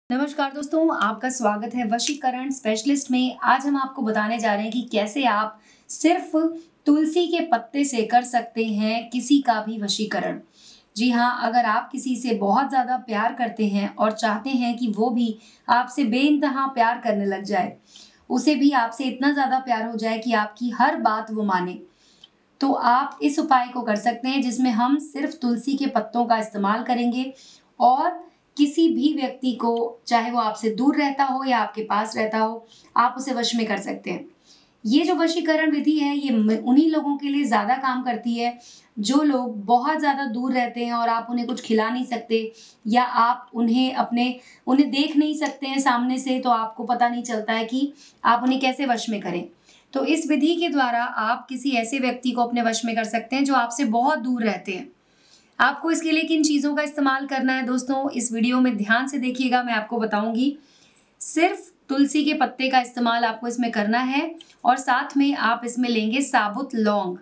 नमस्कार दोस्तों, आपका स्वागत है वशीकरण स्पेशलिस्ट में। आज हम आपको बताने जा रहे हैं कि कैसे आप सिर्फ तुलसी के पत्ते से कर सकते हैं किसी का भी वशीकरण। जी हाँ, अगर आप किसी से बहुत ज़्यादा प्यार करते हैं और चाहते हैं कि वो भी आपसे बेइंतहा प्यार करने लग जाए, उसे भी आपसे इतना ज़्यादा प्यार हो जाए कि आपकी हर बात वो माने, तो आप इस उपाय को कर सकते हैं जिसमें हम सिर्फ तुलसी के पत्तों का इस्तेमाल करेंगे और किसी भी व्यक्ति को, चाहे वो आपसे दूर रहता हो या आपके पास रहता हो, आप उसे वश में कर सकते हैं। ये जो वशीकरण विधि है, ये उन्हीं लोगों के लिए ज़्यादा काम करती है जो लोग बहुत ज़्यादा दूर रहते हैं और आप उन्हें कुछ खिला नहीं सकते या आप उन्हें देख नहीं सकते हैं सामने से, तो आपको पता नहीं चलता है कि आप उन्हें कैसे वश में करें। तो इस विधि के द्वारा आप किसी ऐसे व्यक्ति को अपने वश में कर सकते हैं जो आपसे बहुत दूर रहते हैं। आपको इसके लिए किन चीज़ों का इस्तेमाल करना है दोस्तों, इस वीडियो में ध्यान से देखिएगा, मैं आपको बताऊंगी। सिर्फ तुलसी के पत्ते का इस्तेमाल आपको इसमें करना है और साथ में आप इसमें लेंगे साबुत लौंग।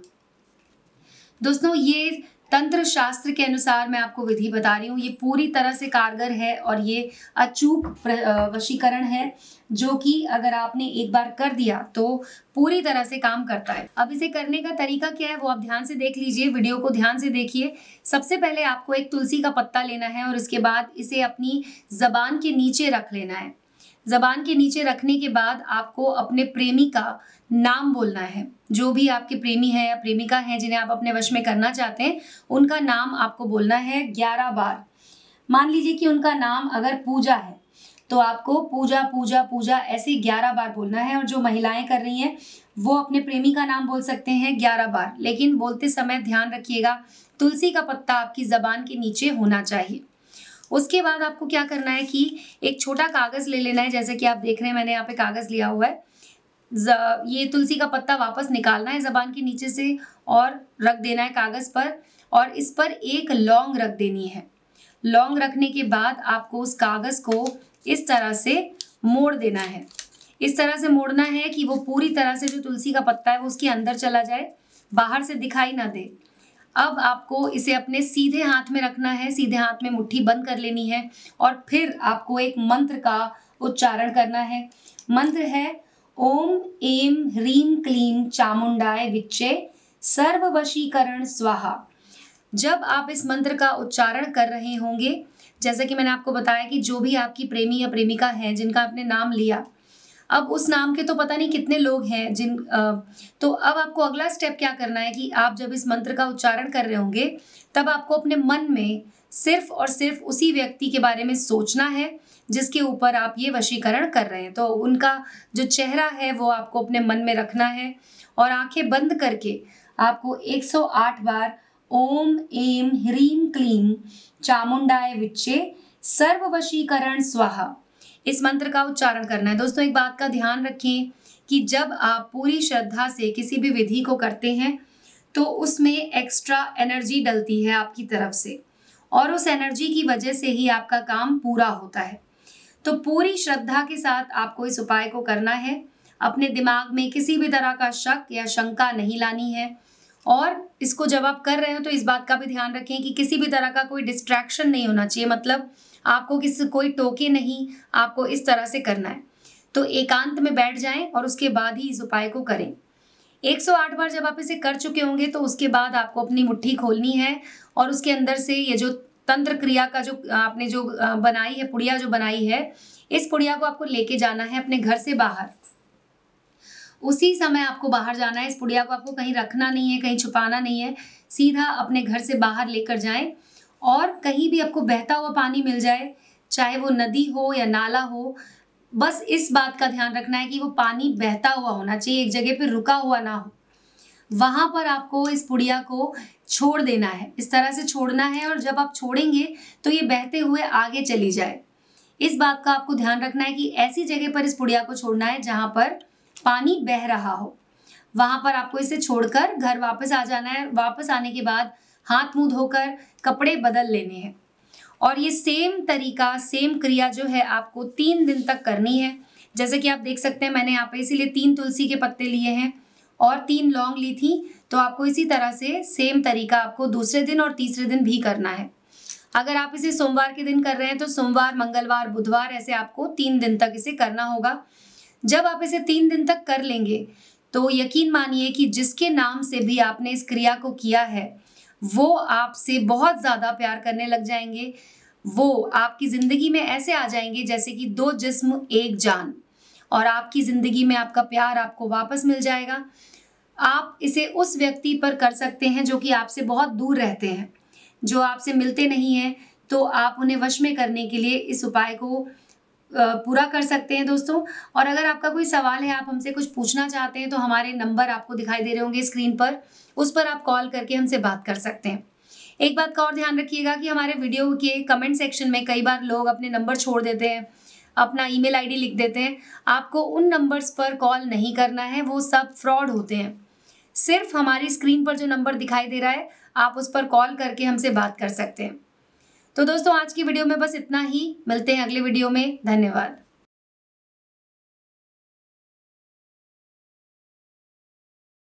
दोस्तों, ये तंत्र शास्त्र के अनुसार मैं आपको विधि बता रही हूँ, ये पूरी तरह से कारगर है और ये अचूक वशीकरण है जो कि अगर आपने एक बार कर दिया तो पूरी तरह से काम करता है। अब इसे करने का तरीका क्या है वो आप ध्यान से देख लीजिए, वीडियो को ध्यान से देखिए। सबसे पहले आपको एक तुलसी का पत्ता लेना है और उसके बाद इसे अपनी जबान के नीचे रख लेना है। जबान के नीचे रखने के बाद आपको अपने प्रेमी का नाम बोलना है। जो भी आपके प्रेमी है या प्रेमिका है जिन्हें आप अपने वश में करना चाहते हैं, उनका नाम आपको बोलना है 11 बार। मान लीजिए कि उनका नाम अगर पूजा है तो आपको पूजा पूजा पूजा ऐसे 11 बार बोलना है। और जो महिलाएं कर रही हैं वो अपने प्रेमी का नाम बोल सकते हैं 11 बार, लेकिन बोलते समय ध्यान रखिएगा तुलसी का पत्ता आपकी जबान के नीचे होना चाहिए। उसके बाद आपको क्या करना है कि एक छोटा कागज ले लेना है, जैसे कि आप देख रहे हैं मैंने यहाँ पे कागज लिया हुआ है। ये तुलसी का पत्ता वापस निकालना है जबान के नीचे से और रख देना है कागज पर, और इस पर एक लौंग रख देनी है। लौंग रखने के बाद आपको उस कागज को इस तरह से मोड़ देना है। इस तरह से मोड़ना है कि वो पूरी तरह से जो तुलसी का पत्ता है वो उसके अंदर चला जाए, बाहर से दिखाई ना दे। अब आपको इसे अपने सीधे हाथ में रखना है, सीधे हाथ में मुट्ठी बंद कर लेनी है और फिर आपको एक मंत्र का उच्चारण करना है। मंत्र है ओम ऐं ह्रीं क्लीं चामुंडाय विच्चे सर्व वशीकरण स्वाहा। जब आप इस मंत्र का उच्चारण कर रहे होंगे, जैसा कि मैंने आपको बताया कि जो भी आपकी प्रेमी या प्रेमिका हैं जिनका आपने नाम लिया, अब उस नाम के तो पता नहीं कितने लोग हैं तो अब आपको अगला स्टेप क्या करना है कि आप जब इस मंत्र का उच्चारण कर रहे होंगे तब आपको अपने मन में सिर्फ और सिर्फ उसी व्यक्ति के बारे में सोचना है जिसके ऊपर आप ये वशीकरण कर रहे हैं। तो उनका जो चेहरा है वो आपको अपने मन में रखना है और आंखें बंद करके आपको 108 बार ओम ऐं ह्रीं क्लीं चामुंडाय विच्चे सर्व वशीकरण स्वाहा इस मंत्र का उच्चारण करना है। दोस्तों, एक बात का ध्यान रखें कि जब आप पूरी श्रद्धा से किसी भी विधि को करते हैं तो उसमें एक्स्ट्रा एनर्जी डलती है आपकी तरफ से और उस एनर्जी की वजह से ही आपका काम पूरा होता है। तो पूरी श्रद्धा के साथ आपको इस उपाय को करना है। अपने दिमाग में किसी भी तरह का शक या शंका नहीं लानी है और इसको जब आप कर रहे हो तो इस बात का भी ध्यान रखें कि किसी भी तरह का कोई डिस्ट्रैक्शन नहीं होना चाहिए, मतलब आपको कोई टोके नहीं, आपको इस तरह से करना है। तो एकांत में बैठ जाएं और उसके बाद ही इस उपाय को करें। 108 बार जब आप इसे कर चुके होंगे तो उसके बाद आपको अपनी मुट्ठी खोलनी है और उसके अंदर से ये जो तंत्र क्रिया का जो आपने जो बनाई है, पुड़िया जो बनाई है, इस पुड़िया को आपको लेके जाना है अपने घर से बाहर। उसी समय आपको बाहर जाना है। इस पुड़िया को आपको कहीं रखना नहीं है, कहीं छुपाना नहीं है, सीधा अपने घर से बाहर लेकर जाएं और कहीं भी आपको बहता हुआ पानी मिल जाए, चाहे वो नदी हो या नाला हो, बस इस बात का ध्यान रखना है कि वो पानी बहता हुआ होना चाहिए, एक जगह पे रुका हुआ ना हो। वहां पर आपको इस पुड़िया को छोड़ देना है, इस तरह से छोड़ना है और जब आप छोड़ेंगे तो ये बहते हुए आगे चली जाए। इस बात का आपको ध्यान रखना है कि ऐसी जगह पर इस पुड़िया को छोड़ना है जहां पर पानी बह रहा हो। वहां पर आपको इसे छोड़कर घर वापस आ जाना है। वापस आने के बाद हाथ मुंह धोकर कपड़े बदल लेने हैं और ये सेम तरीका, सेम क्रिया जो है आपको 3 दिन तक करनी है। जैसे कि आप देख सकते हैं मैंने यहाँ पे इसीलिए 3 तुलसी के पत्ते लिए हैं और 3 लौंग ली थी, तो आपको इसी तरह से सेम तरीका आपको दूसरे दिन और तीसरे दिन भी करना है। अगर आप इसे सोमवार के दिन कर रहे हैं तो सोमवार, मंगलवार, बुधवार ऐसे आपको 3 दिन तक इसे करना होगा। जब आप इसे 3 दिन तक कर लेंगे तो यकीन मानिए कि जिसके नाम से भी आपने इस क्रिया को किया है वो आपसे बहुत ज़्यादा प्यार करने लग जाएंगे। वो आपकी ज़िंदगी में ऐसे आ जाएंगे जैसे कि 2 जिस्म एक जान, और आपकी ज़िंदगी में आपका प्यार आपको वापस मिल जाएगा। आप इसे उस व्यक्ति पर कर सकते हैं जो कि आपसे बहुत दूर रहते हैं, जो आपसे मिलते नहीं हैं, तो आप उन्हें वश में करने के लिए इस उपाय को पूरा कर सकते हैं दोस्तों। और अगर आपका कोई सवाल है, आप हमसे कुछ पूछना चाहते हैं, तो हमारे नंबर आपको दिखाई दे रहे होंगे स्क्रीन पर, उस पर आप कॉल करके हमसे बात कर सकते हैं। एक बात का और ध्यान रखिएगा कि हमारे वीडियो के कमेंट सेक्शन में कई बार लोग अपने नंबर छोड़ देते हैं, अपना ईमेल आईडी लिख देते हैं। आपको उन नंबर्स पर कॉल नहीं करना है, वो सब फ्रॉड होते हैं। सिर्फ हमारी स्क्रीन पर जो नंबर दिखाई दे रहा है, आप उस पर कॉल करके हमसे बात कर सकते हैं। तो दोस्तों आज की वीडियो में बस इतना ही। मिलते हैं अगले वीडियो में। धन्यवाद।